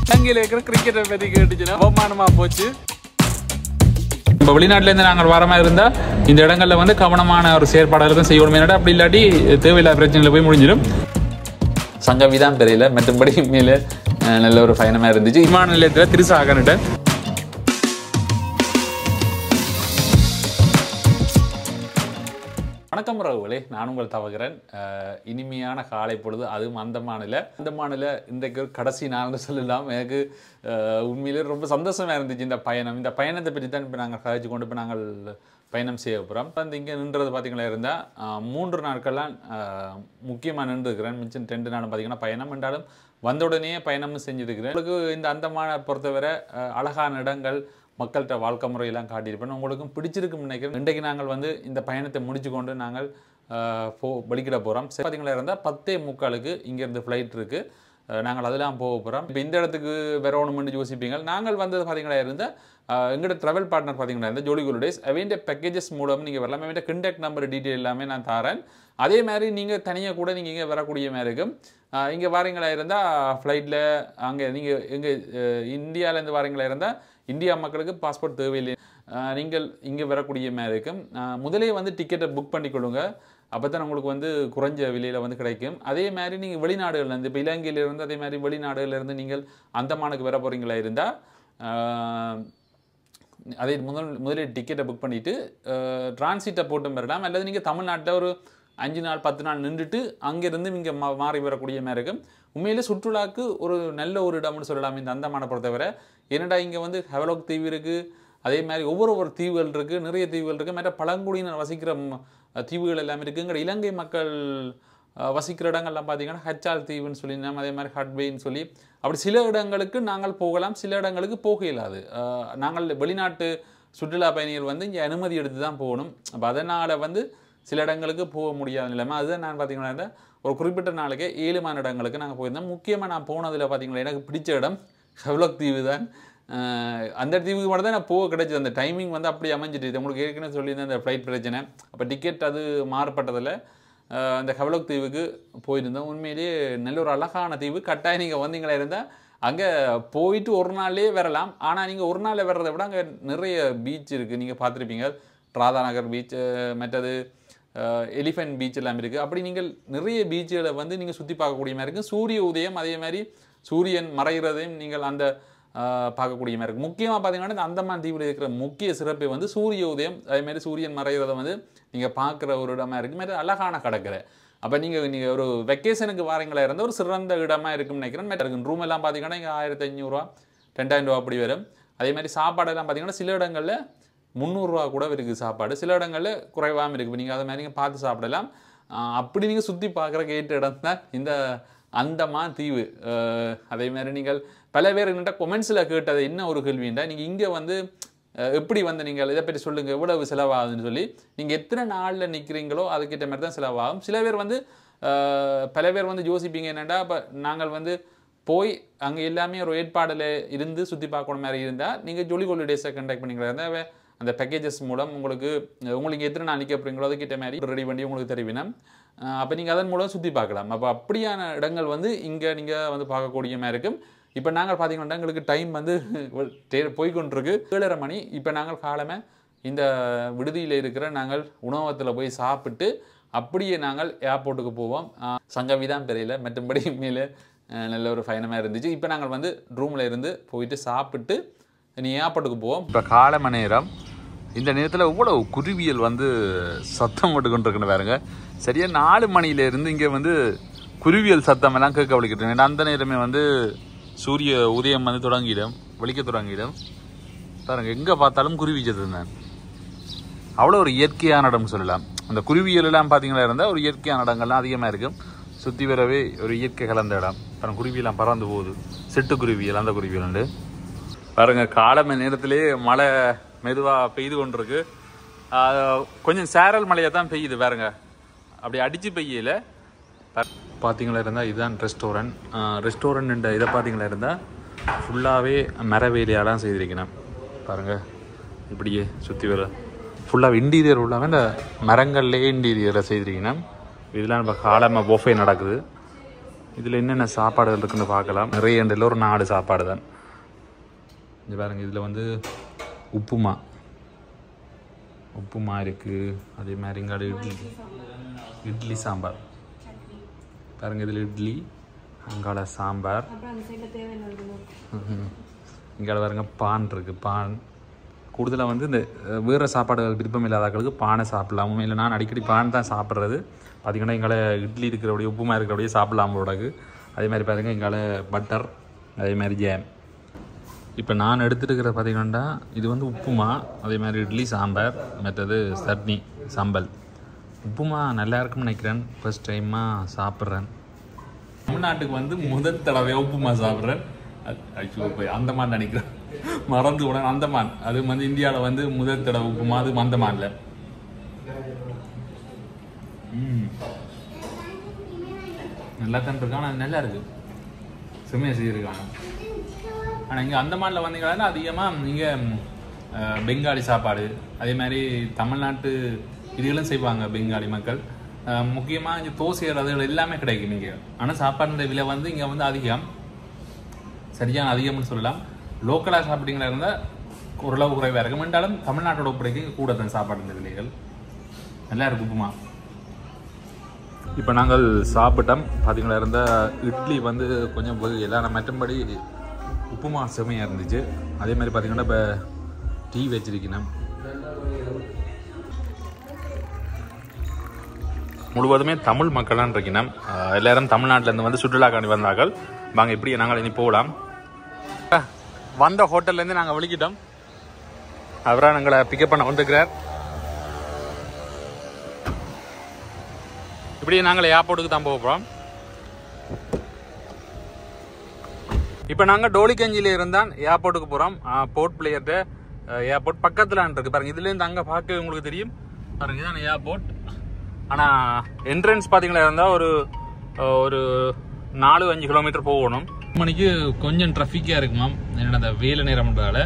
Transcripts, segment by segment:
அங்கே இருக்கிற கிரிக்கெட்டை பற்றி கேட்டுச்சுன்னா அவமானமாக போச்சு. இப்போ வெளிநாட்டிலேருந்து நாங்கள் வர மாதிரி இருந்தால் இந்த இடங்களில் வந்து கவனமான ஒரு செயற்பாடுகள் தான் செய்யணும். என்னடா அப்படி இல்லாட்டி தேவையில்லாத பிரச்சனைகளை போய் முடிஞ்சிடும். சங்கவி தான் தெரியல, மற்றபடி மேலே நல்ல ஒரு பயணமாக இருந்துச்சு. விமான நிலையத்தில் திருசாகன்ட்ட வணக்கம் ரகுவலே, நான் உங்கள் தவகிறேன். இனிமையான காலை பொழுது, அதுவும் அந்தமானில் இன்றைக்கு கடைசி நாள்னு சொல்லலாம். எனக்கு உண்மையிலே ரொம்ப சந்தோஷமாக இருந்துச்சு இந்த பயணத்தை பற்றி தான் இப்போ நாங்கள் கதைச்சு கொண்டு இப்போ நாங்கள் பயணம் செய்ய போகிறோம். வந்து இங்கே நின்றது பார்த்திங்களா இருந்தால் 3 நாட்கள்லாம் முக்கியமாக நின்றுருக்கிறேன். மிச்சம் 2 நாள் பார்த்திங்கன்னா பயணம் என்றாலும் வந்த உடனே பயணமும் செஞ்சுருக்கிறேன். உங்களுக்கு இந்த அந்தமான பொறுத்தவரை அழகான இடங்கள், மக்கள்கிட்ட வாழ்க்கை முறையெல்லாம் காட்டியிருப்பேன். உங்களுக்கும் பிடிச்சிருக்குன்னு நினைக்கிறேன். இன்றைக்கு நாங்கள் வந்து இந்த பயணத்தை முடிச்சு கொண்டு நாங்கள் வெளிக்கிட போகிறோம். பார்த்திங்களா இருந்தால் 10:45 இங்கேருந்து ஃப்ளைட் இருக்குது. நாங்கள் அதெல்லாம் போக போகிறோம். இப்போ இந்த இடத்துக்கு வரணும்னு யோசிப்பீங்க. நாங்கள் வந்தது பார்த்திங்களா இருந்தால் எங்களோட ட்ராவல் பார்ட்னர் பார்த்திங்களா இருந்தால் ஜோலி ஹாலிடேஸ். அவன் பேக்கேஜஸ் மூலம் நீங்கள் வரலாம். அவன் கான்டாக்ட் நம்பர் டீட்டெயில் எல்லாமே நான் தரேன். அதே மாதிரி நீங்கள் தனியாக கூட நீங்கள் இங்கே வரக்கூடிய மாதிரி இருக்கும். இங்கே வாரங்களா இருந்தால் ஃப்ளைட்டில் அங்கே நீங்கள் எங்கே இந்தியாவிலேருந்து வாரங்களா இருந்தால் இந்தியா மக்களுக்கு பாஸ்போர்ட் தேவையில்லை. நீங்கள் இங்கே வரக்கூடிய மாதிரி இருக்கும். முதலே வந்து டிக்கெட்டை புக் பண்ணிக்கொள்ளுங்க. அப்போ தான் உங்களுக்கு வந்து குறைஞ்ச விலையில் வந்து கிடைக்கும். அதே மாதிரி நீங்கள் வெளிநாடுகள்லேருந்து, இப்போ இலங்கையிலேருந்து, அதே மாதிரி வெளிநாடுகள்லேருந்து நீங்கள் அந்தமானுக்கு வர போகிறீங்களா இருந்தால் அதே முதலே டிக்கெட்டை புக் பண்ணிவிட்டு டிரான்சிட்டை போட்டும் வரலாம். அல்லது நீங்கள் தமிழ்நாட்டில் ஒரு 5 நாள் 10 நாள் நின்றுட்டு அங்கேருந்து இங்கே மாறி வரக்கூடிய மாதிரி இருக்கும். உண்மையிலே சுற்றுலாவுக்கு ஒரு நல்ல ஒரு இடம்னு சொல்லலாம் இந்த அந்தமான பொறுத்தவரை. என்னடா இங்கே வந்து ஹெவலோக் தீவு இருக்குது, அதே மாதிரி ஒவ்வொரு தீவுகள் இருக்குது, நிறைய தீவுகள் இருக்குது. மற்ற பழங்குடியினர் வசிக்கிற தீவுகள் எல்லாமே இருக்குது. இங்கே இலங்கை மக்கள் வசிக்கிற இடங்கள்லாம் பார்த்திங்கன்னா ஹச்சால் தீவுன்னு சொல்லி, அதே மாதிரி ஹட்பேன்னு சொல்லி, அப்படி சில இடங்களுக்கு நாங்கள் போகலாம், சில இடங்களுக்கு போக இயலாது. நாங்கள் வெளிநாட்டு சுற்றுலா பயணிகள் வந்து இங்கே அனுமதி எடுத்து தான் போகணும். அப்போ அதனால் வந்து சில இடங்களுக்கு போக முடியாத நிலைமை. அதுதான் நான் பார்த்திங்கன்னா ஒரு குறிப்பிட்ட நாளைக்கு 7 இடங்களுக்கு நாங்கள் போயிருந்தோம். முக்கியமாக நான் போனதில் பார்த்திங்கன்னா எனக்கு பிடிச்ச இடம் ஹெவலோக் தீவு தான். அந்த தீவுக்கு மட்டும் தான் நான் போக கிடைச்சது. அந்த டைமிங் வந்து அப்படி அமைஞ்சிட்டு உங்களுக்கு ஏற்கனவே சொல்லியிருந்தேன் அந்த ஃப்ளைட் பிரச்சனை. அப்போ டிக்கெட் அது மாறுபட்டதில் அந்த ஹெவலோக் தீவுக்கு போயிருந்தோம். உண்மையிலேயே நல்ல ஒரு அழகான தீவு. கட்டாயம் நீங்கள் வந்தீங்களா இருந்தால் அங்கே போயிட்டு ஒரு நாள்லேயே வரலாம். ஆனால் நீங்கள் ஒரு நாளில் வர்றதை விட அங்கே நிறைய பீச் இருக்குது. நீங்கள் பார்த்துருப்பீங்க, ராதாநகர் பீச், மற்றது எலிஃபென்ட் பீச் எல்லாம் இருக்குது. அப்படி நீங்கள் நிறைய பீச்சுகளை வந்து நீங்கள் சுற்றி பார்க்கக்கூடிய மாதிரி இருக்குது. சூரிய உதயம், அதே மாதிரி சூரியன் மறைகிறதையும் நீங்கள் அந்த பார்க்கக்கூடிய மாதிரி இருக்குது. முக்கியமாக பார்த்தீங்கன்னா இந்த அந்தமான் தீவில் இருக்கிற முக்கிய சிறப்பு வந்து சூரிய உதயம், அதேமாதிரி சூரியன் மறைகிறத வந்து நீங்கள் பார்க்குற ஒரு இடமா இருக்குது. மாதிரி அழகான கடற்கரை. அப்போ நீங்கள் ஒரு வெக்கேஷனுக்கு வாரங்களா இருந்தால் ஒரு சிறந்த இடமா இருக்குன்னு நினைக்கிறேன். இருக்கும் ரூம் எல்லாம் பார்த்தீங்கன்னா இங்கே 1500 2000 அப்படி வரும். அதே மாதிரி சாப்பாடெல்லாம் பார்த்தீங்கன்னா சில இடங்களில் 300 கூட இருக்குது சாப்பாடு, சில இடங்களில் குறைவாகவும் இருக்குது. நீங்கள் அதை மாதிரி நீங்கள் பார்த்து சாப்பிடலாம். அப்படி நீங்கள் சுற்றி பார்க்குற கேட்ட இடம் தான் இந்த அந்தமான் தீவு. அதே மாதிரி நீங்கள் பல பேர் என்கிட்ட கொமெண்ட்ஸில் கேட்டது என்ன ஒரு கேள்வின்றா, நீங்கள் இங்கே வந்து எப்படி வந்து நீங்கள் இதை பற்றி சொல்லுங்கள், எவ்வளவு செலவாகுதுன்னு சொல்லி. நீங்கள் எத்தனை நாளில் நிற்கிறீங்களோ அதுக்கிட்ட மாதிரி தான் செலவாகும். சில பேர் வந்து பல பேர் வந்து யோசிப்பீங்க என்னென்னா, இப்போ நாங்கள் வந்து போய் அங்கே எல்லாமே ஒரு ஏற்பாடில் இருந்து சுற்றி பார்க்கணும் மாதிரி இருந்தால் நீங்கள் ஜோலி ஹாலிடேஸை கண்டக்ட் பண்ணிங்களா இருந்தால் அந்த பேக்கேஜஸ் மூலம் உங்களுக்கு எத்தனை நாள் நிற்க போகிறீங்களோ அதுக்கிட்ட மாதிரி ரெடி பண்ணி உங்களுக்கு தெரிவினம். அப்போ நீங்கள் அதன் மூலம் சுற்றி பார்க்கலாம். அப்போ அப்படியான இடங்கள் வந்து இங்கே நீங்கள் வந்து பார்க்கக்கூடிய மாதிரி இருக்கும். இப்போ நாங்கள் பார்த்தீங்கன்னா எங்களுக்கு டைம் வந்து போய்கொண்டிருக்கு 7:30 மணி. இப்போ நாங்கள் காலமே இந்த விடுதியில் இருக்கிற நாங்கள் உணவகத்தில் போய் சாப்பிட்டு அப்படியே நாங்கள் ஏர்போர்ட்டுக்கு போவோம். சங்கவி தான் தெரியல, மற்றபடி மேலே நல்ல ஒரு பயணமாக இருந்துச்சு. இப்போ நாங்கள் வந்து ரூமில் இருந்து போயிட்டு சாப்பிட்டு நீ ஏர்போர்ட்டுக்கு போவோம். இப்போ காலமணி நேரம். இந்த நேரத்தில் இவ்வளவு குருவியல் வந்து சத்தம் போட்டுக்கொண்டிருக்குன்னு பாருங்க. சரியாக 4 மணியிலேருந்து இங்கே வந்து குருவியல் சத்தம் எல்லாம் கேட்க வலிக்கிட்டு. அந்த நேரமே வந்து சூரிய உதயம் வந்து வெளிக்க தொடங்கிடும் பாருங்க. எங்கே பார்த்தாலும் குருவி சத்தம். அவ்வளோ ஒரு இயற்கையான இடம்னு சொல்லலாம். அந்த குருவியல் எல்லாம் பார்த்தீங்களா இருந்தால் ஒரு இயற்கையான இடங்கள்லாம் அதிகமாக இருக்கும். சுற்றி வரவே ஒரு இயற்கை கலந்த இடம். பாருங்க குருவியெல்லாம் பறந்து போகுது. சிட்டுக்குருவியல், அந்த குருவியல் உண்டு பாருங்க. காலம நேரத்திலே மழை மெதுவாக பெய்து கொண்டிருக்கு. கொஞ்சம் சேரல் மழையாக தான் பெய்யுது பாருங்க. அப்படி அடித்து பெய்யல. பார்த்தீங்களா இருந்தால் இதுதான் ரெஸ்டாரண்ட் இதை பார்த்தீங்களா இருந்தால் ஃபுல்லாகவே மரவேலியாலாம் செய்திருக்கணும் பாருங்கள். இப்படியே சுற்றி வர ஃபுல்லாக இன்டீரியர் ஃபுல்லாகவே இந்த மரங்கள்லேயே இன்டீரியரை செய்திருக்கணும். இதெல்லாம் நம்ம காலமாக போஃபே நடக்குது. இதில் என்னென்ன சாப்பாடுகள் இருக்குன்னு பார்க்கலாம். நிறைய எண்டில் ஒரு 4 சாப்பாடு தான். இங்கே பாருங்க, இதில் வந்து உப்புமா இருக்குது. அதே மாதிரி இங்காடு இட்லி சாம்பார் பாருங்க. இதில் இட்லி, அங்கால சாம்பார், இங்கால பாருங்க பான் இருக்குது. பான் கூடுதலாக வந்து இந்த வேறு சாப்பாடுகள் விருப்பம் இல்லாதவர்களுக்கு பானை சாப்பிடலாம். இல்லை நான் அடிக்கடி பான் தான் சாப்பிட்றது. பார்த்திங்கன்னா எங்களை இட்லி இருக்கிறபடியே உப்புமா இருக்கிறபடியே சாப்பிடலாம் போடாது. அதே மாதிரி பாருங்கள் எங்கால பட்டர், அதே மாதிரி ஜேம். இப்போ நான் எடுத்துகிட்டு பார்த்திங்கன்னா இது வந்து உப்புமா, அதே மாதிரி இட்லி சாம்பார், மற்றது சட்னி சம்பல். உப்புமா நல்லா இருக்குன்னு நினைக்கிறேன். ஃபர்ஸ்ட் டைமாக சாப்பிட்றேன். தமிழ்நாட்டுக்கு வந்து முதல் தடவையாக உப்புமா சாப்பிட்றேன். போய் அந்தமான் நினைக்கிறேன், மறந்து கூட. அந்தமான் அது வந்து இந்தியாவில் வந்து முதல் தடவை உப்புமா, அது அந்தமான்ல. நல்லா தான் இருக்கு. ஆனால் நல்லா இருக்கு, செம்மையாக செய்திருக்காங்க. ஆனால் இங்கே அந்தமானில் வந்தீங்கன்னா அதிகமாக இங்கே பெங்காலி சாப்பாடு, அதே மாதிரி தமிழ்நாட்டு இதுகளும் செய்வாங்க பெங்காலி மக்கள். முக்கியமாக இங்கே தோசை அதுகள் எல்லாமே கிடைக்கும் இங்கே. ஆனால் சாப்பாடு விலை வந்து இங்கே வந்து அதிகம், சரியான அதிகம்னு சொல்லலாம். லோக்கலாக சாப்பிட்டீங்களா இருந்தால் ஓரளவு குறைவாக இருக்கும். என்றாலும் தமிழ்நாட்டோட ஒப்படைக்கு கூட தான் சாப்பாடு விலைகள். நல்லா இருக்கு உப்புமா. இப்போ நாங்கள் சாப்பிட்டோம். பார்த்தீங்களா இருந்தால் இட்லி வந்து கொஞ்சம் எல்லாம் மற்றபடி உப்புமா செமையாக இருந்துச்சு. அதே மாதிரி பார்த்தீங்கன்னா இப்போ டீ வச்சிருக்கணும். முழுவதுமே தமிழ் மக்களான் இருக்கணும். எல்லாரும் தமிழ்நாட்டிலேருந்து வந்து சுற்றுலாக்காண்டி வந்தார்கள். வாங்க இப்படி நாங்கள் இனி போகலாம். வந்த ஹோட்டல்லேருந்து நாங்கள் விழிக்கிட்டோம். அவராக எங்களை பிக்கப் பண்ண வந்துக்கிறார். இப்படி நாங்கள் ஏர்போர்ட்டுக்கு தான் போகிறோம். இப்போ நாங்கள் டோலிகஞ்சியில் இருந்தால் ஏர்போர்ட்டுக்கு போகிறோம். போர்ட் பிளேயர்கிட்ட ஏர்போர்ட் பக்கத்தில் இருக்குது பாருங்கள். இதுலேருந்து அங்கே பார்க்க உங்களுக்கு தெரியும் பாருங்க, இதுதான் ஏர்போர்ட். ஆனால் என்ட்ரன்ஸ் பார்த்தீங்களா இருந்தால் ஒரு 4-5 கிலோமீட்டர் போகணும். மணிக்கு கொஞ்சம் ட்ராஃபிக்காக இருக்குமாம், என்னோட அந்த வேலை நேரம்ன்றதால.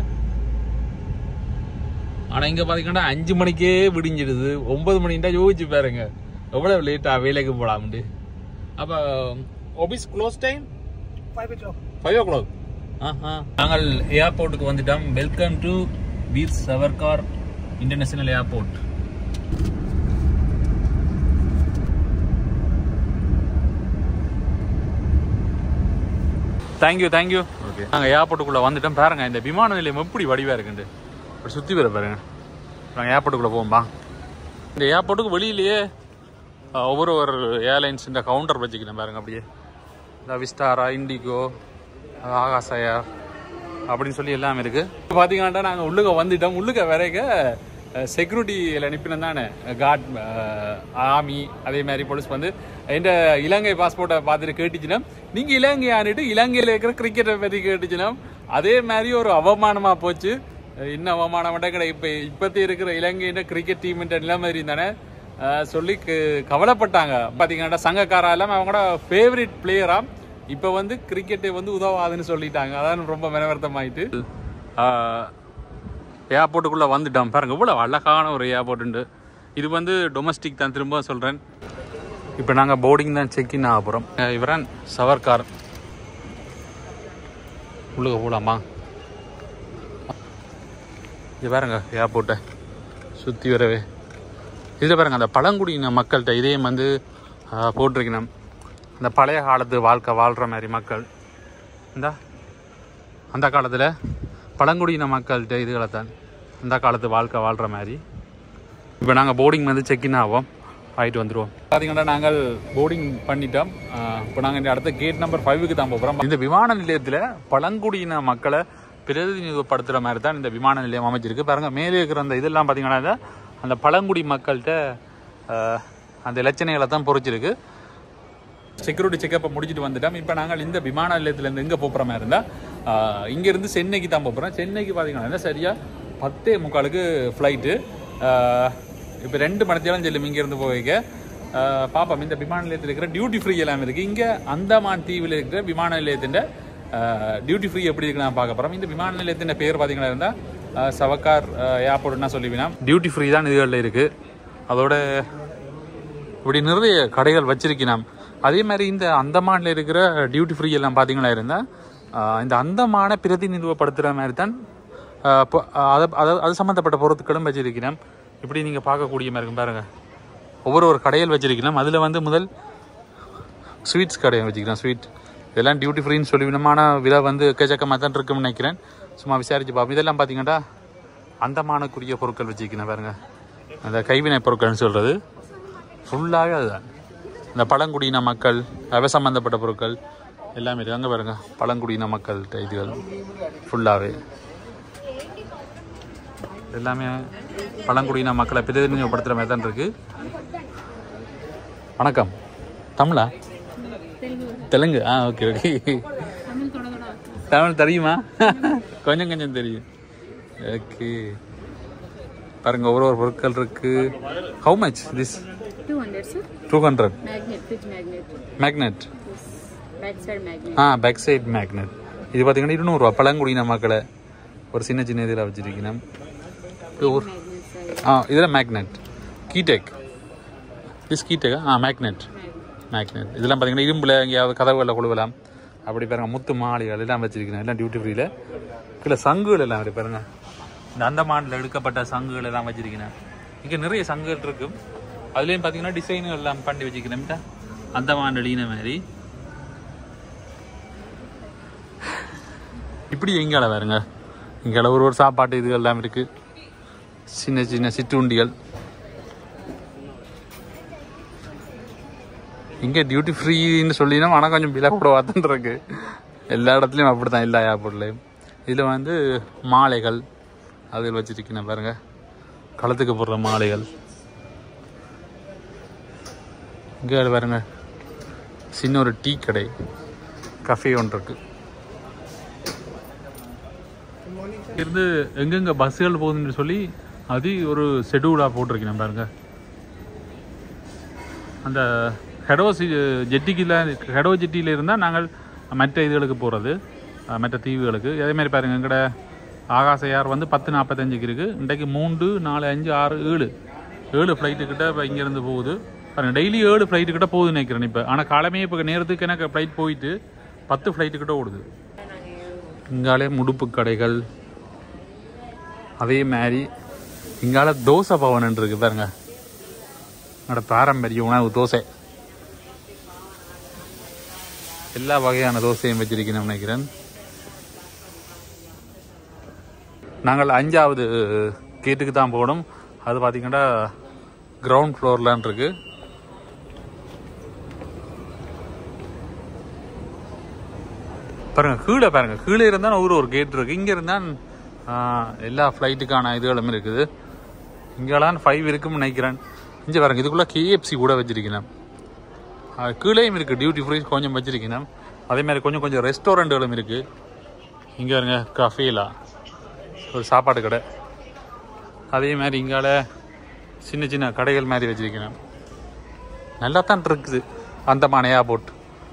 ஆனால் இங்கே பார்த்தீங்கன்னா 5 மணிக்கே விடிஞ்சிடுது. 9 மணின்னா யோசிச்சு பாருங்க எவ்வளோ லேட்டாக வேலைக்கு போகலாம்ட்டு. அப்போ ஆஃபீஸ் க்ளோஸ் டைம் 5 o'clock. நாங்கள் ஏர்போர்ட்டுக்கு வந்துட்டோம். Welcome to Veer Savarkar international airport. Thank you. Okay, நாங்கள் ஏர்போர்ட்டுக்குள்ளே வந்துட்டோம். பாருங்க இந்த விமான நிலையம் எப்படி வடிவாக இருக்குண்டு. அப்படி சுற்றி வர பாருங்க. நாங்கள் ஏர்போர்ட்டுக்குள்ளே போவோம்பா. இந்த ஏர்போர்ட்டுக்கு வெளியிலேயே ஒவ்வொரு ஏர்லைன்ஸ் இந்த கவுண்டர் வச்சுக்கணும் பாருங்க. அப்படியே இந்த விஸ்டாரா, இண்டிகோ, ஆகாஷ் ஏர் அப்படின்னு சொல்லி எல்லாமே இருக்குது. இப்போ பார்த்தீங்கன்னா நாங்கள் உள்ளுக்க வந்துட்டோம். உள்ளுக்க வரைக்கும் செக்யூரிட்டியில் அனுப்பினோம் தானே, கார்ட், ஆர்மி, அதே மாதிரி போலீஸ் வந்து எந்த இலங்கை பாஸ்போர்ட்டை பார்த்துட்டு கேட்டுச்சுன்னா நீங்கள் இலங்கை ஆனிட்டு இலங்கையில் இருக்கிற கிரிக்கெட்டை பற்றி கேட்டுச்சுன்னா அதே மாதிரி ஒரு அவமானமாக போச்சு. இன்னும் அவமானம் கிடையாது. இப்போத்தி இருக்கிற இலங்கையின் கிரிக்கெட் டீம்ன்ற நிலைமை தானே சொல்லி கவலைப்பட்டாங்க. பார்த்தீங்கன்னா சங்கக்காரெல்லாம் அவங்களோட ஃபேவரட் பிளேயராக இப்போ வந்து கிரிக்கெட்டை வந்து உதவாதுன்னு சொல்லிட்டாங்க. அதான் ரொம்ப மனவர்த்தமாயிட்டு ஏர்போர்ட்டுக்குள்ளே வந்துட்டோம். பாருங்க இவ்வளோ அழகான ஒரு ஏர்போர்ட்டுண்டு. இது வந்து டொமஸ்டிக் தான், திரும்ப சொல்கிறேன். இப்போ நாங்கள் போர்டிங் தான் செக்இன் ஆக போகிறோம். இவரான் சவர்கார். உள்ளுக்க போகலாமா? இது பாருங்க ஏர்போர்ட்டை சுற்றி வரவே. இதில் பாருங்க அந்த பழங்குடியின மக்கள்கிட்ட இதையும் வந்து போட்டிருக்கணும். அந்த பழைய காலத்து வாழ்க்கை வாழ்கிற மாதிரி மக்கள். அந்த காலத்தில் பழங்குடியின மக்கள்கிட்ட இதுகளை தான் அந்த காலத்து வாழ்க்கை வாழ்கிற மாதிரி. இப்போ நாங்கள் போர்டிங் வந்து செக்இன் ஆவோம், ஆகிட்டு வந்துடுவோம். பார்த்தீங்கன்னா நாங்கள் போர்டிங் பண்ணிட்டோம். இப்போ நாங்கள் இந்த அடுத்த கேட் நம்பர் 5க்கு தான் போகிறோம். இந்த விமான நிலையத்தில் பழங்குடியின மக்களை பிரதிநிதித்துவப்படுத்துகிற மாதிரி தான் இந்த விமான நிலையம் அமைச்சிருக்கு. பாருங்கள் மேலே இருக்கிற அந்த இதெல்லாம் பார்த்தீங்கன்னா அந்த பழங்குடி மக்கள்கிட்ட அந்த இலச்சனைகளை தான் பொறிச்சிருக்கு. செக்யூரிட்டி செக்கப்பை முடிச்சுட்டு வந்துட்டோம். இப்போ நாங்கள் இந்த விமான நிலையத்திலேருந்து எங்கே போகிற மாதிரி இருந்தால் இங்கேருந்து சென்னைக்கு தான் போகிறோம். சென்னைக்கு பார்த்தீங்கன்னா சரியாக 10:45 ஃப்ளைட்டு. இப்போ 2 மணித்தேரம் செல்லும் இங்கேருந்து போய்க்க. பார்ப்போம் இந்த விமான நிலையத்தில் இருக்கிற டியூட்டி ஃப்ரீ எல்லாம் இருக்குது. இங்கே அந்தமான் தீவில் இருக்கிற விமான நிலையத்தின் டியூட்டி ஃப்ரீ எப்படி இருக்குன்னு நான் பார்க்க போகிறோம். இந்த விமான நிலையத்தின் பேர் பார்த்தீங்கன்னா இருந்தால் சவர்கார் ஏர்போர்ட்னா சொல்லிவினா. டியூட்டி ஃப்ரீ தான் இதுகளில் இருக்குது. அதோட இப்படி நிறைய கடைகள் வச்சிருக்கணும். அதே மாதிரி இந்த அந்தமானில் இருக்கிற டியூட்டி ஃப்ரீ எல்லாம் பார்த்தீங்களா இருந்தால் இந்த அந்தமான பிரதிநிதித்துவப்படுத்துகிற மாதிரி தான் அது சம்மந்தப்பட்ட பொருட்களும் வச்சிருக்கிறேன். இப்படி நீங்கள் பார்க்கக்கூடிய மாதிரி இருக்கும் பாருங்கள். ஒவ்வொரு கடையில் வச்சிருக்கிறோம். அதில் வந்து முதல் ஸ்வீட்ஸ் கடையை வச்சுக்கிறேன். ஸ்வீட் இதெல்லாம் டியூட்டி ஃப்ரீன்னு சொல்லி விதமான விலை வந்து எக்கச்சக்கமாக தான் இருக்குன்னு நினைக்கிறேன். சும்மா விசாரிச்சு பார்ப்போம். இதெல்லாம் பார்த்தீங்கன்னா அந்தமானுக்குரிய பொருட்கள் வச்சுக்கிறேன் பாருங்கள். அந்த கைவினை பொருட்கள்னு சொல்கிறது ஃபுல்லாகவே அதுதான். இந்த பழங்குடியின மக்கள் அவை சம்மந்தப்பட்ட பொருட்கள் எல்லாமே இருக்குது. அங்கே பாருங்கள் பழங்குடியின மக்கள் இதுகள் ஃபுல்லாகவே எல்லாமே பழங்குடியின மக்களை பிரதிநிதித்துவப்படுத்துகிற மாதிரி தான் இருக்குது. வணக்கம். தமிழா? தெலுங்கு. Okay okay. தமிழ் தெரியுமா? கொஞ்சம் கொஞ்சம் தெரியும். ஓகே பாருங்க ஒவ்வொரு பொருட்கள் இருக்கு. How much this? 200 sir. 200 magnet, fridge magnet. Magnet. Yes. Back side magnet. Back side magnet. இது பாத்தீங்கன்னா 200 ரூபாய். பழங்குடியின மக்களை ஒரு சின்ன சின்ன இதில் வச்சிருக்கீங்க. இதெல்லாம் magnet. Key tag. This key tag. Magnet. Magnet இதெல்லாம் பார்த்தீங்கன்னா இரும்பில் எங்கேயாவது கதவுகளில் கொழுவலாம். அப்படி பாருங்க முத்து மாளிகள் எல்லாம் வச்சிருக்கேன். எல்லாம் டியூட்டி ஃப்ரீல. கீழே சங்குகள் எல்லாம் அப்படி பாருங்க. இந்த அந்தமானில் எடுக்கப்பட்ட சங்குகள் எல்லாம் வச்சிருக்கேன். இங்கே நிறைய சங்குகள் இருக்கும். அதுலேயும் பார்த்தீங்கன்னா டிசைன்கள் எல்லாம் பண்ணி வச்சுக்கிறேன். அந்தமான் எழுதின மாதிரி இப்படி எங்கால பாருங்க. இங்கே ஒரு சாப்பாட்டு இதுகள் எல்லாம் இருக்கு. சின்ன சின்ன சிற்றுண்டிகள். இங்கே டியூட்டி ஃப்ரீன்னு சொல்லினா ஆனால் கொஞ்சம் விலை கூட வாத்துன்னு இருக்கு. எல்லா இடத்துலையும் அப்படி தான், எல்லா ஏர்போர்ட்லேயும். இதில் வந்து மாலைகள் அதில் வச்சுருக்கேன் பாருங்கள். களத்துக்கு போடுற மாலைகள். இங்கே பாருங்க சின்ன ஒரு டீ கடை, கஃபே ஒன்று இருக்கு. இருந்து எங்கெங்கே பஸ்ஸுகள் போகுதுன்னு சொல்லி அது ஒரு ஷெடியூலாக போட்டிருக்கேன் பாருங்க. அந்த ஹெடோ ஜெட்டியில் இருந்தால் நாங்கள் மற்ற இதுகளுக்கு போகிறது, மற்ற தீவுகளுக்கு. அதேமாதிரி பாருங்கள் எங்கட ஆகாச ஏர் வந்து 10:45 இருக்குது. இன்றைக்கு 3, 4, 5, 6, 7 ஃப்ளைட்டுக்கிட்ட இப்போ இங்கேருந்து போகுது பாருங்கள். டெய்லி 7 ஃப்ளைட்டுக்கிட்ட போகுதுன்னு நினைக்கிறேன் இப்போ. ஆனால் காலமே இப்போ நேரத்துக்கு எனக்கு ஃப்ளைட் போயிட்டு 10 ஃப்ளைட்டுக்கிட்ட ஓடுது. இங்காலே முடுப்பு கடைகள். அதே மாதிரி இங்கால தோசை பவன் இருக்கு பாருங்க. என்னோட பாரம்பரிய உணவு தோசை. எல்லா வகையான தோசையும் வச்சிருக்கேன் நினைக்கிறேன். நாங்கள் 5வது கேட்டுக்கு தான் போகணும். அது பார்த்தீங்கன்னா கிரவுண்ட் ஃப்ளோர்லான் இருக்கு. பாருங்க கீழே பாருங்க. கீழே இருந்தால் ஒரு கேட் இருக்கு. இங்கே இருந்தால் எல்லா ஃப்ளைட்டுக்கான இதுகளும் இருக்குது. இங்கெல்லாம் 5 இருக்குன்னு நினைக்கிறேன். இங்கே பாருங்க இதுக்குள்ளே KFC கூட வச்சிருக்கேன். கீழேயும் இருக்குது டியூட்டி ஃப்ரீ கொஞ்சம் வச்சிருக்கேன். அதே மாதிரி கொஞ்சம் கொஞ்சம் ரெஸ்டாரண்ட்டுகளும் இருக்குது. இங்கே பாருங்க கஃபேலா ஒரு சாப்பாடு கடை. அதே மாதிரி இங்கால சின்ன சின்ன கடைகள் மாதிரி வச்சிருக்கேன். நல்லா தான் இருக்குது அந்தமான் ஏர்போர்ட்.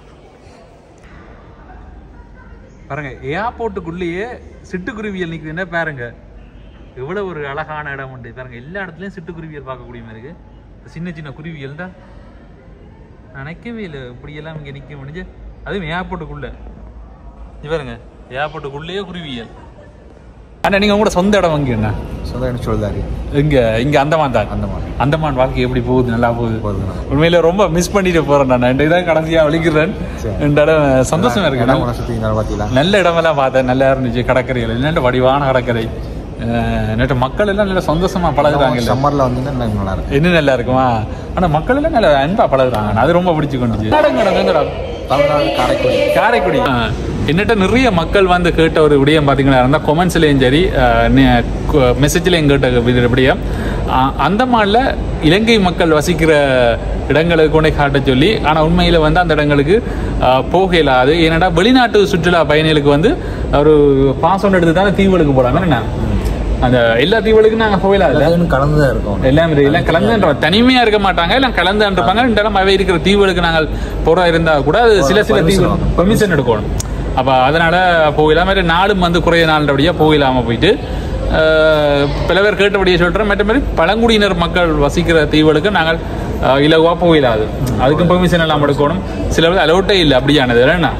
பாருங்க ஏர்போர்ட்டுக்குள்ளேயே சிட்டுக்குருவியல் நிற்குதுன்னா பாருங்க எவ்வளோ ஒரு அழகான இடம் உண்டு பாருங்க. எல்லா இடத்துலையும் சிட்டுக்குருவியல் பார்க்கக்கூடிய மாதிரி இருக்கு. சின்ன சின்ன குருவியல் தான் நினைக்கவே இல்லை இப்படியெல்லாம் இங்கே நிற்க முடிஞ்சு. அதுவும் ஏர்போர்ட்டுக்குள்ளே பாருங்க. ஏர்போர்ட்டுக்குள்ளேயே குருவியல். ஆனால் நீங்கள் உங்களோட சொந்த இடம் வாங்கி என்ன சொந்த இடம் சொல்லுதாரு? இங்கே அந்தமான் தான். அந்தமான் வாழ்க்கை எப்படி போகுது? நல்லா போகுது. உண்மையில ரொம்ப மிஸ் பண்ணிட்டு போறேன் நான். 2 இடம் கடைசியாக வலிக்கிறேன். 2 இடம் சந்தோஷமா இருக்கு. நல்ல இடமெல்லாம் பார்த்தேன். நல்லா இருந்துச்சு. கடற்கரைகள் என்னென்ன வடிவான கடற்கரை. நேற்று மக்கள் எல்லாம் நல்லா சந்தோஷமா பழகுறாங்க. சம்மர்ல வந்து இன்னும் நல்லா இருக்குமா? ஆனால் மக்கள் எல்லாம் நல்லா அன்பா பழகுறாங்க. அது ரொம்ப பிடிச்சி கொண்டுச்சு. காரைக்குடி. என்னட்ட நிறைய மக்கள் வந்து கேட்ட ஒரு விடயம் பார்த்தீங்கன்னா இருந்தால் கொமெண்ட்ஸ்லேயும் சரி மெசேஜ்லேயும் கேட்ட விடயம் அந்தமானில் இலங்கை மக்கள் வசிக்கிற இடங்களுக்கு கொண்டே காட்ட சொல்லி. ஆனால் உண்மையில் வந்து அந்த இடங்களுக்கு போக இயலாது. ஏன்னா வெளிநாட்டு சுற்றுலா பயணிகளுக்கு வந்து ஒரு பாஸ் ஒன்று எடுத்து தான் தீவுகளுக்கு போகிறாங்க. என்ன அந்த எல்லா தீவுகளுக்கும் நாங்கள் போயிடலாம். கலந்துதான் இருக்கோம். எல்லாம் கலந்து தனிமையாக இருக்க மாட்டாங்க. எல்லாம் கலந்து இருப்பாங்க. ரெண்டாலும் அவை இருக்கிற தீவுகளுக்கு நாங்கள் போகிறா இருந்தால் கூட அது சில தீவு பெர்மிஷன் எடுக்கணும். அப்போ அதனால் போகலாம். மாதிரி நாளும் வந்து குறைய நாள்ன்றபடியாக போகலாமல் போயிட்டு பல பேர் கேட்டபடியே சொல்கிறோம். மற்ற மாதிரி பழங்குடியினர் மக்கள் வசிக்கிற தீவுகளுக்கு நாங்கள் இலகுவா போயிடாது. அதுக்கும் பெர்மிஷன் எல்லாம் எடுக்கணும். சில அலோட்டே இல்லை அப்படியானது என்ன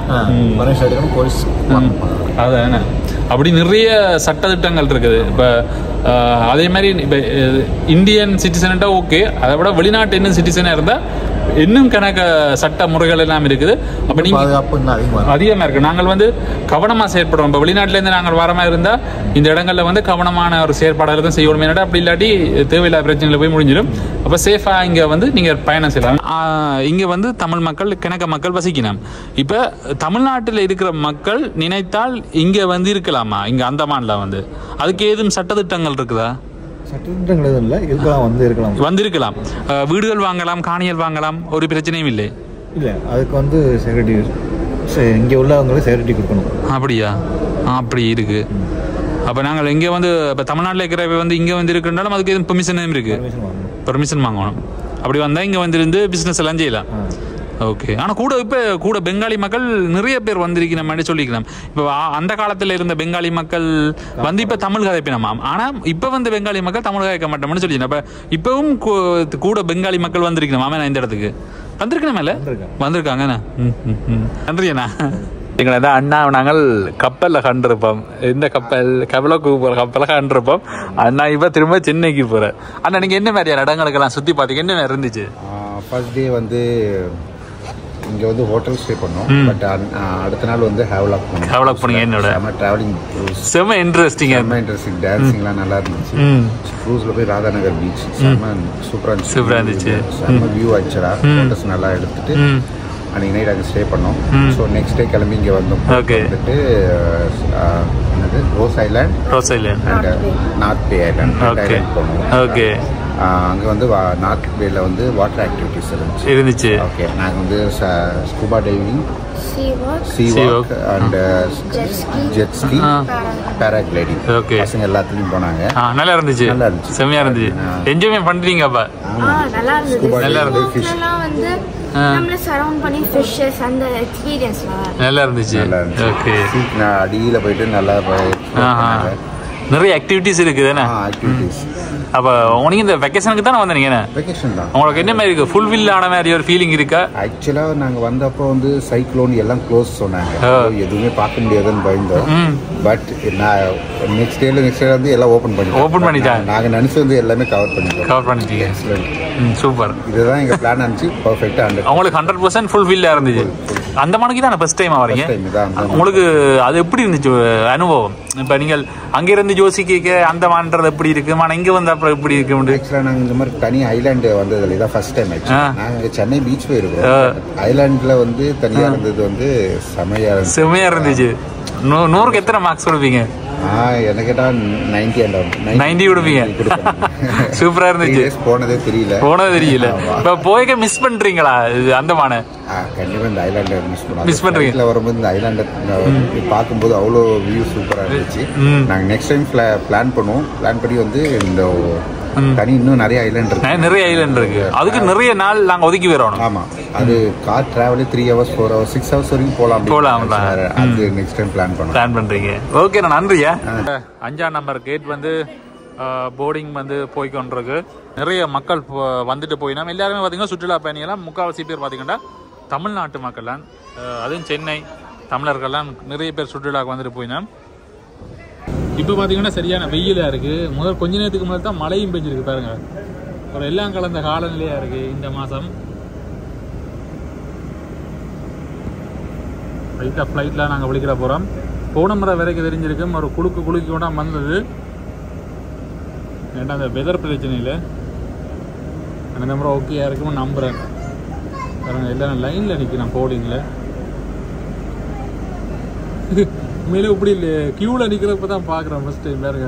அதான் அப்படி நிறைய சட்டத்திட்டங்கள் இருக்குது. இப்போ அதே மாதிரி இப்போ இந்தியன் சிட்டிசன்ட்டா ஓகே, அதை விட வெளிநாட்டு இன்னும் சிட்டிசனாக இருந்தால் இன்னும் கணக்க சட்ட முறைகள் எல்லாம் இருக்குது. அப்போ நீங்கள் அதிகமாக இருக்குது. நாங்கள் வந்து கவனமாக செயற்படுறோம். இப்போ வெளிநாட்டிலேருந்து நாங்கள் வரமாக இருந்தால் இந்த இடங்களில் வந்து கவனமான ஒரு செயற்பாடுகள் தான் செய்யணும். என்னடா அப்படி இல்லாட்டி தேவையில்லாத பிரச்சனையில் போய் முடிஞ்சிடும். அப்போ சேஃபாக இங்கே வந்து நீங்கள் பயணம் செய்யலாம். இங்கே வந்து தமிழ் மக்கள் கணக்க மக்கள் வசிக்கணும். இப்போ தமிழ்நாட்டில் இருக்கிற மக்கள் நினைத்தால் இங்கே வந்து இருக்கலாமா? இங்கே அந்தமானில் வந்து அதுக்கு ஏதும் சட்டத்திட்டங்கள் இருக்குதா? சட்டத்திட்டங்கள் எதுவும் இல்லை, வந்திருக்கலாம். வீடுகள் வாங்கலாம், காணிகள் வாங்கலாம், ஒரு பிரச்சனையும் இல்லை. இல்லை, அதுக்கு வந்து செக்யூரிட்டி இங்கே உள்ளவங்களுக்கு செக்யூரிட்டி கொடுக்கணும். அப்படியா? அப்படி இருக்கு. அப்போ நாங்கள் இங்கே வந்து இப்போ தமிழ்நாட்டில் இருக்கிற வந்து இங்கே வந்து இருக்குன்னாலும் அதுக்கு எதுவும் பெர்மிஷனும் இருக்கு, பெர்மிஷன் வாங்கணும். அப்படி வந்தால் இங்கே வந்துருந்து பிஸ்னஸ் எல்லாம் செய்யலாம். ஓகே. ஆனால் கூட பெங்காலி மக்கள் நிறைய பேர் வந்திருக்கிற மாதிரி சொல்லிக்கலாம். இப்போ அந்த காலத்தில் இருந்த பெங்காலி மக்கள் வந்து இப்போ தமிழ் கதைப்பினமா, ஆனால் இப்போ வந்து பெங்காலி மக்கள் தமிழ் கதைக்க மாட்டோம்னு சொல்லிக்கலாம். அப்போ இப்போவும் கூட பெங்காலி மக்கள் வந்திருக்கணுமா? நான் இந்த இடத்துக்கு வந்திருக்கணும் மேலே வந்திருக்காங்கண்ணா. நன்றிண்ணா. எங்களை அண்ணா நாங்கள் கப்பலில் கண்டிருப்போம். இந்த கப்பலுக்கு போகிற கப்பலில் கண்டிருப்போம். அண்ணா இப்போ திரும்ப சென்னைக்கு போகிறேன். அண்ணா நீங்கள் என்ன மாதிரியான இடங்களுக்கெல்லாம் சுற்றி பார்த்தீங்க? என்ன மாதிரி இருந்துச்சு? ஃபர்ஸ்ட் டே வந்து இங்கே வந்து ஹோட்டல் ஸ்டே பண்ணோம். பட் அடுத்த நாள் வந்து ஹேவ்லாக் பண்ணீங்க. என்னோட ட்ராவலிங் செம்ம இன்ட்ரெஸ்டிங் டான்சிங்லாம் நல்லா இருந்துச்சு. க்ரூஸில் போய் ராதாநகர் பீச் செம்ம சூப்பராக இருந்துச்சு. செம்ம வியூ ஆக்சுவலாக ஃபோட்டோஸ் நல்லா எடுத்துட்டு அன்றைக்கி நைட் அங்கே ஸ்டே பண்ணோம். ஸோ நெக்ஸ்ட் டே கிளம்பி இங்கே வந்தோம். வந்துட்டு என்னது Rose Island and North Bay Island போனோம். ஓகே. அங்கே வந்து நார்த் பேல வந்து வாட்டர் ஆக்டிவிட்டிஸ் இருந்துச்சு. ஓகே. நாங்கள் வந்து scuba diving, sea walk and jet ski, paragliding பசங்க எல்லாத்துலேயும் போனாங்க. நல்லா இருந்துச்சு, செம்மையாக இருந்துச்சு. என்ஜாய் பண்ணுறீங்க? அப்போ நல்லா இருந்துச்சு. ஃபிஷ் நல்லா இருந்துச்சு. ஓகே. அடியில் போயிட்டு நல்லா நிறைய ஆக்டிவிட்டிஸ் இருக்குது. ஆக்டிவிட்டிஸ். அப்போ உங்களுக்கு இந்த வெக்கேஷனுக்கு தானே வந்தீங்க? வெக்கேஷன் தான். உங்களுக்கு என்ன மாதிரி இருக்கு? ஃபுல்ஃபில் ஆன மாதிரி ஒரு ஃபீலிங் இருக்கா? ஆக்சுவலாக நாங்கள் வந்தப்போ வந்து சைக்ளோன் எல்லாம் க்ளோஸ் சொன்னாங்க, எதுவுமே பார்க்க முடியாதுன்னு பயந்தோம். பட் நான் நெக்ஸ்ட் டே வந்து எல்லாம் ஓப்பன் பண்ணிட்டாங்க. நாங்கள் நினச்சி வந்து எல்லாமே கவர் பண்ணிட்டீங்க. Excellent, super. இதுதான் எங்கள் பிளான் இருந்துச்சு. பர்ஃபெக்டாக உங்களுக்கு 100% ஃபுல்ஃபில்லாக இருந்துச்சு. அந்த மணிக்கு தான் ஃபர்ஸ்ட் டைம் வரீங்க. உங்களுக்கு அது எப்படி இருந்துச்சு அனுபவம்? இப்போ நீங்கள் அங்கிருந்து யோசிக்க அந்த மான்றது எப்படி இருக்கு, ஆனால் இங்கே வந்து அப்புறம் எப்படி இருக்கு? ஆக்சுவலாக நாங்கள் இந்த மாதிரி தனி ஐலாண்டு வந்ததில்லை, இதான் ஃபர்ஸ்ட் டைம். நாங்கள் சென்னை பீச் போயிருக்கோம். ஐலாண்டில் வந்து தனியாக இருந்தது வந்து செமையாக இருந்துச்சு. 100க்கு எத்தனை மார்க்ஸ் கொடுப்பீங்க? எனக்கு கேட்டா 90 கொடுப்பீங்க. சூப்பரா இருந்துச்சு. போனதே தெரியல. இப்ப போய்க்க மிஸ் பண்றீங்களா அந்தமான? கண்டிப்பா இந்த ஐலாண்ட மிஸ் பண்றீங்க. வரும்போது இந்த ஐலாண்ட பார்க்கும்போது அவ்வளோ வியூ சூப்பரா இருந்துச்சு. நாங்க நெக்ஸ்ட் டைம் பிளான் பண்ணுவோம். பிளான் பண்ணி வந்து இந்த தனி இன்னும் நிறைய ஐலாண்ட் இருக்கு. அதுக்கு நிறைய நாள் நாங்க ஒதுக்கி வரணும். ஆமா, அது கார் டிராவலே 3 hours 4 hours 6 hours வரைக்கும் போலாம். அது நெக்ஸ்ட் டைம் பிளான் பண்றீங்க. ஓகே, நான் நன்றியா. 5ஆம் நம்பர் கேட் வந்து போர்டிங் வந்து போய்கொண்டிருக்கு. நிறைய மக்கள் வந்துட்டு போயினோம். எல்லாருமே பார்த்தீங்கன்னா சுற்றுலா பயணிகள்லாம் முக்கால்வாசி பேர் பார்த்தீங்கன்னா தமிழ்நாட்டு மக்கள்லாம், அதுவும் சென்னை தமிழர்கள்லாம் நிறைய பேர் சுற்றுலாவுக்கு வந்துட்டு போயினோம். இப்போ பார்த்தீங்கன்னா சரியான வெயிலாக இருக்குது. கொஞ்ச நேரத்துக்கு முதல் தான் மழையும் பெஞ்சிருக்கு பாருங்க. ஒரு எல்லாம் கலந்த காலநிலையாக இருக்குது இந்த மாதம். ஃப்ளைட்டில் நாங்கள் விழிக்கிற போகிறோம். போன முறை வரைக்கும் தெரிஞ்சிருக்கோம், ஒரு குலுக்கி கொண்டா வந்தது. ஏன்னா அந்த வெதர் பிரச்சனையில் அந்த முறை ஓகேயா இருக்குன்னு நம்புகிறேன். பாருங்க, எல்லாம் லைனில் நிற்கிறேன் போர்டிங்கில். உண்மையிலே இப்படி இல்லை, கியூவில் நிற்கிறப்ப தான் பார்க்குறேன் ஃபர்ஸ்ட் டைம். பாருங்க,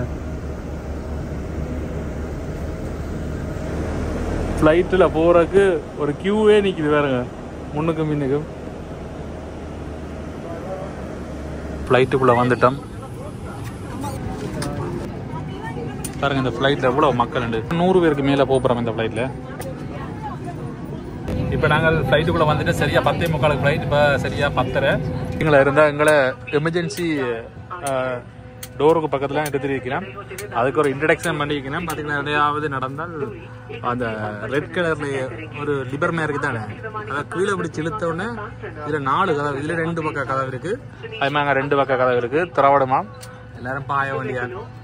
ஃப்ளைட்டில் போகிறதுக்கு ஒரு கியூவே நிற்கிது பாருங்க, முன்னுக்கும் பின்னுக்கும். ஃப்ளைட்டுக்குள்ளே வந்துட்டோம் பாருங்க. இந்த ஃப்ளைட்டில் எவ்வளோ மக்கள் உண்டு, 100 பேருக்கு மேலே போகிறோம் இந்த ஃப்ளைட்டில். இப்போ நாங்கள் ஃப்ளைட்டுக்குள்ளே வந்துட்டு சரியாக 10:45 ஃப்ளைட். இப்போ சரியாக 10:30 எங்களை இருந்தால் எங்களை எமர்ஜென்சி டோருக்கு பக்கத்தில் எடுத்துருக்கிறேன். அதுக்கு ஒரு இன்ட்ரடக்ஷன் பண்ணியிருக்கிறேன். பார்த்தீங்கன்னா எதையாவது நடந்தால் அந்த ரெட் கலர்ல ஒரு லிபர் மேரி தானே, அதை கீழே பிடிச்சி இழுத்தோடனே இதில் 4 கதவு, இதில் 2 பக்க கதவு இருக்கு. அது மாதிரி 2 பக்க கதவு இருக்கு. திராவிடமா எல்லாரும் பாய வேண்டியா.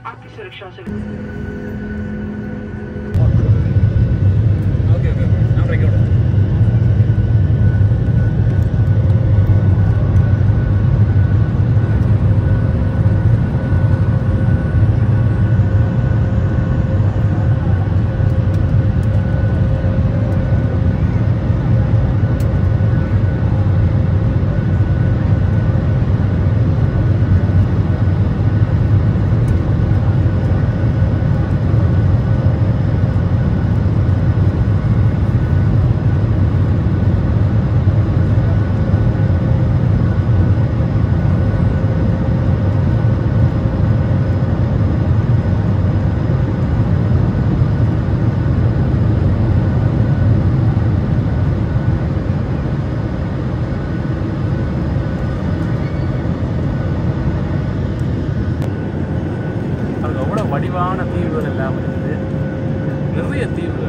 வடிவான தீவுகள் எல்லாம் இருக்குது, நிறைய தீவுகள்.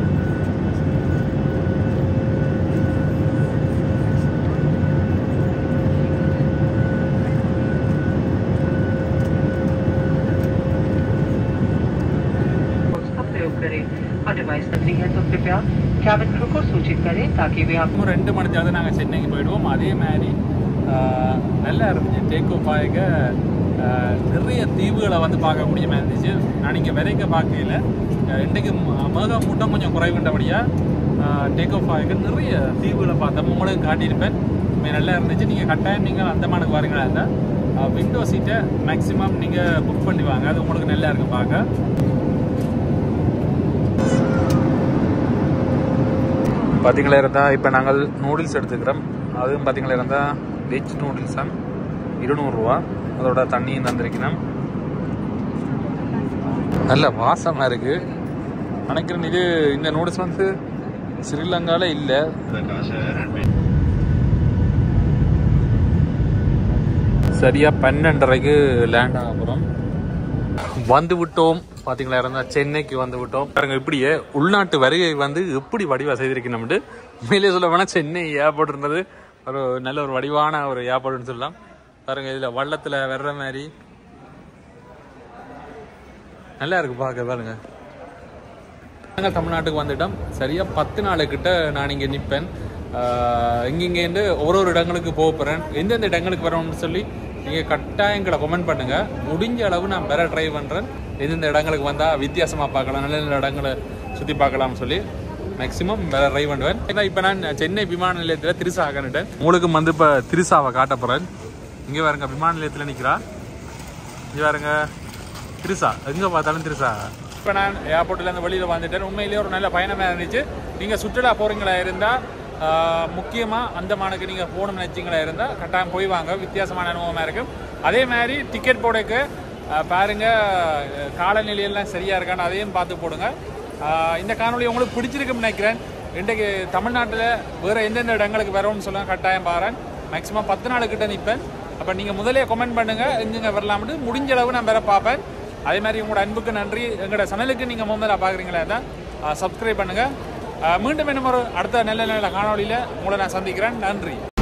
இன்னும் 2 மணி நேரத்தில் நாங்கள் சென்னைக்கு போயிடுவோம். அதே மாதிரி நல்லா இருந்துச்சு. டேக் ஆஃப் ஆக நிறைய தீவுகளை வந்து பார்க்கக்கூடிய மாதிரி இருந்துச்சு. நான் இங்கே விரைக்க பார்க்கல. இன்றைக்கு மேகமூட்டம் கொஞ்சம் குறைவுண்டபடியாக டேக் ஆஃப் ஆக நிறைய தீவுகளை பார்த்தேன். உங்களுக்கு காட்டியிருப்பேன். நல்லா இருந்துச்சு. நீங்கள் கட்டாயம் நீங்கள் அந்தமானுக்கு வரீங்களா இருந்தால் விண்டோ சீட்டை மேக்ஸிமம் நீங்கள் புக் பண்ணி வாங்க. அது உங்களுக்கு நல்லா இருக்கும் பார்க்க. பார்த்தீங்களா இருந்தால் இப்போ நாங்கள் நூடுல்ஸ் எடுத்துக்கிறோம். அதுவும் பார்த்தீங்களா இருந்தால் வெஜ் நூடுல்ஸ் தான் 200 ரூபா. அதோட தண்ணியும் தந்திருக்கணும். நல்ல வாசமாக இருக்குது. நினைக்கிறேன் இது இந்த நூடுல்ஸ் வந்து ஸ்ரீலங்காவில் இல்லை. சரியாக 12:30க்கு லேண்ட் ஆக போகிறோம். வந்து விட்டோம். பார்த்தீங்களா இருந்தால் சென்னைக்கு வந்து விட்டோம். பாருங்க இப்படியே உள்நாட்டு வருகை வந்து எப்படி வடிவாக செய்திருக்கணும்ட்டு. உண்மையிலே சொல்ல வேணால் சென்னை ஏர்போர்ட்ன்றது ஒரு நல்ல ஒரு வடிவான ஒரு ஏர்போர்ட்னு சொல்லலாம். பாருங்க இதில் வள்ளத்தில் வர்ற மாதிரி நல்லா இருக்கு பார்க்க. பாருங்க நாங்கள் தமிழ்நாட்டுக்கு வந்துட்டோம். சரியாக 10 நாளுக்கிட்ட நான் இங்கே நிற்பேன். இங்கேருந்து ஒரு இடங்களுக்கு போக போகிறேன். எந்தெந்த இடங்களுக்கு வரணும்னு சொல்லி நீங்கள் கட்டாயம் எங்களை கமெண்ட் பண்ணுங்கள். முடிஞ்ச அளவு நான் வேற ட்ரை பண்ணுறேன். எந்தெந்த இடங்களுக்கு வந்தால் வித்தியாசமாக பார்க்கலாம், நல்ல நல்ல இடங்களை சுற்றி பார்க்கலாம்னு சொல்லி மேக்ஸிமம் வேற ட்ரை பண்ணுவேன். இப்போ நான் சென்னை விமான நிலையத்தில் திரிசா கண்டுட்டேன். உங்களுக்கு வந்து இப்போ திரிசாவை காட்ட போகிறேன். இங்கே பாருங்க விமான நிலையத்தில் நிற்கிறா. இங்கே பாருங்க திரிசா, எங்கே பார்த்தாலும் திரிசா. இப்போ நான் ஏர்போர்ட்லேருந்து வெளியில் வந்துட்டேன். உண்மையிலேயே ஒரு நல்ல பயணமாக இருந்துச்சு. நீங்கள் சுற்றுலா போகிறீங்களா இருந்தால் முக்கியமாக அந்தமானுக்கு நீங்கள் போகணும்னு நினச்சிங்களா இருந்தால் கட்டாயம் போய் வாங்க. வித்தியாசமான அனுபவமாக இருக்கும். அதே மாதிரி டிக்கெட் போடக்கு பாருங்கள் காலநிலையெல்லாம் சரியாக இருக்கான்னு அதையும் பார்த்து போடுங்க. இந்த காணொலி உங்களுக்கு பிடிச்சிருக்குன்னு நினைக்கிறேன். இன்றைக்கு தமிழ்நாட்டில் வேறு எந்தெந்த இடங்களுக்கு வரணும்னு சொல்லுங்கள். கட்டாயம் பாருங்கள். மேக்ஸிமம் 10 நாளுக்கிட்ட நிற்பேன். அப்போ நீங்கள் முதலே கமெண்ட் பண்ணுங்கள் எங்கெங்கே வரலாம்னு. முடிஞ்ச அளவு நான் வேற பார்ப்பேன். அதே மாதிரி உங்களோட அன்புக்கு நன்றி. எங்களோட சேனலுக்கு நீங்கள் முதல்ல பார்க்குறீங்களா தான் சப்ஸ்கிரைப் பண்ணுங்கள். மீண்டும் இன்னும் ஒரு அடுத்த நல்ல நல்ல காணொலியில் உங்களை நான் சந்திக்கிறேன். நன்றி.